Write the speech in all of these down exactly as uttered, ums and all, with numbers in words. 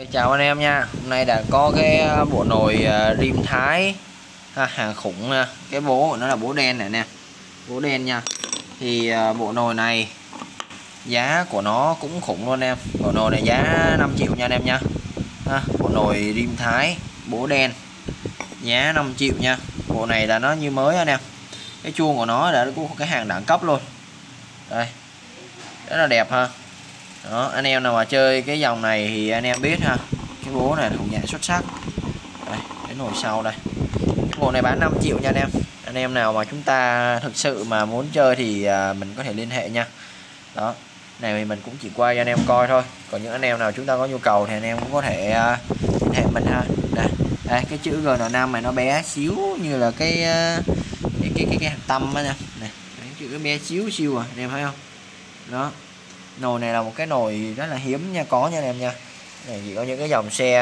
Chào anh em nha. Hôm nay đã có cái bộ nồi rim Thái ha, hàng khủng nha. Cái bố của nó là bố đen này nè, bố đen nha. Thì bộ nồi này giá của nó cũng khủng luôn em. Bộ nồi này giá năm triệu nha anh em nha ha. Bộ nồi rim Thái bố đen giá năm triệu nha. Bộ này là nó như mới anh em. Cái chuông của nó đã có cái hàng đẳng cấp luôn. Đây, rất là đẹp ha. Đó, anh em nào mà chơi cái dòng này thì anh em biết ha, cái bố này thủ nhạc xuất sắc. Đây, cái nồi sau đây, cái bộ này bán năm triệu nha anh em. Anh em nào mà chúng ta thực sự mà muốn chơi thì mình có thể liên hệ nha. Đó, này thì mình cũng chỉ quay cho anh em coi thôi, còn những anh em nào chúng ta có nhu cầu thì anh em cũng có thể liên hệ mình ha. Đây, đây cái chữ G N năm này nó bé xíu như là cái cái cái cái, cái hạt tâm á nha. Này, cái chữ bé xíu xíu à, anh em thấy không? Đó, nồi này là một cái nồi rất là hiếm nha, có nha anh em nha. Này chỉ có những cái dòng xe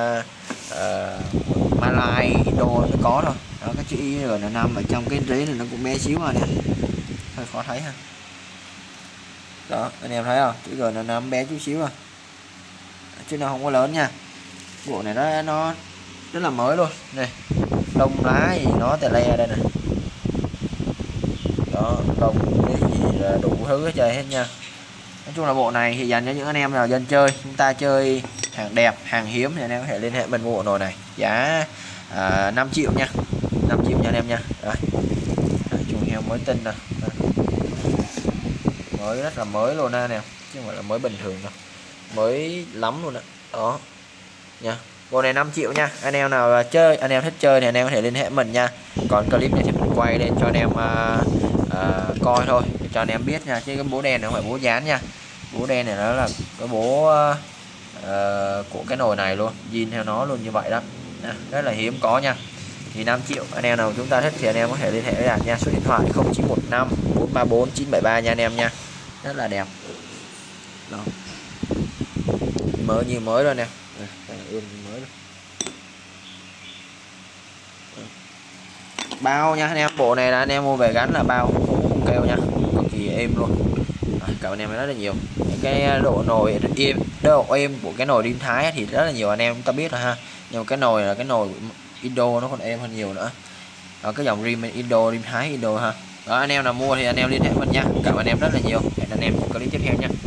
uh, Malay, Indo nó có thôi. Đó, cái chữ I R N năm ở trong cái rế này nó cũng bé xíu mà nè, hơi khó thấy ha. Đó, anh em thấy không, chữ G N năm bé chút xíu à, chứ nó không có lớn nha. Bộ này nó nó rất là mới luôn. Này, lông lá gì nó tè le đây nè. Đó, lông cái gì là đủ thứ hết trời hết nha. Nói chung là bộ này thì dành cho những anh em nào dân chơi, chúng ta chơi hàng đẹp, hàng hiếm thì anh em có thể liên hệ mình mua bộ nồi này, giá à, năm triệu nha, năm triệu nha anh em nha. Rồi, chuồng heo mới tinh nè, mới rất là mới luôn nè, chứ không phải là mới bình thường đâu, mới lắm luôn đó. Đó nha, bộ này năm triệu nha. Anh em nào chơi, anh em thích chơi thì anh em có thể liên hệ mình nha. Còn clip này thì mình quay lên cho anh em à, à, coi thôi, để cho anh em biết nha, chứ cái bố đen này không phải bố dán nha. Bố đen này nó là cái bố uh, của cái nồi này luôn, zin theo nó luôn như vậy đó. Nha, rất là hiếm có nha. Thì năm triệu, anh em nào chúng ta thích thì anh em có thể liên hệ với Đạt nha. Số điện thoại không chín một năm bốn ba bốn chín bảy ba nha anh em nha. Rất là đẹp. Đó, mới như mới rồi nè. Ươm mới rồi. Bao nha anh em, bộ này là anh em mua về gắn là bao không kêu nha, cực kỳ êm luôn. Cảm ơn anh em rất là nhiều. Cái độ nồi im, độ êm của cái nồi rim Thái thì rất là nhiều anh em chúng ta biết rồi ha. Nhưng cái nồi là cái nồi Indo nó còn êm hơn nhiều nữa. Đó, cái dòng rim Indo, rim Thái Indo ha. Đó, anh em nào mua thì anh em liên hệ mình nha. Cảm ơn anh em rất là nhiều. Hẹn anh em clip tiếp theo nha.